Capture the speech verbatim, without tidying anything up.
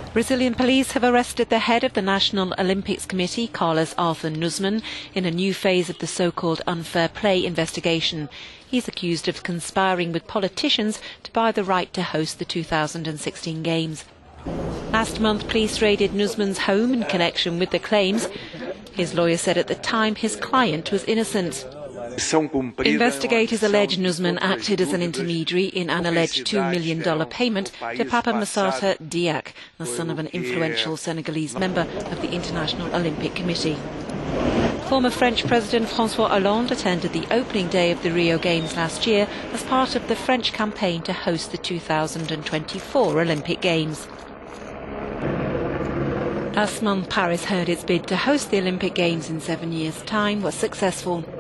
Brazilian police have arrested the head of the National Olympics Committee, Carlos Arthur Nuzman, in a new phase of the so-called unfair play investigation. He's accused of conspiring with politicians to buy the right to host the two thousand sixteen Games. Last month, police raided Nuzman's home in connection with the claims. His lawyer said at the time his client was innocent. Investigators allege Nuzman acted as an intermediary in an alleged two million dollars payment to Papa Massata Diack, the son of an influential Senegalese member of the International Olympic Committee. Former French President François Hollande attended the opening day of the Rio Games last year as part of the French campaign to host the two thousand twenty-four Olympic Games. Last month, Paris heard its bid to host the Olympic Games in seven years' time was successful.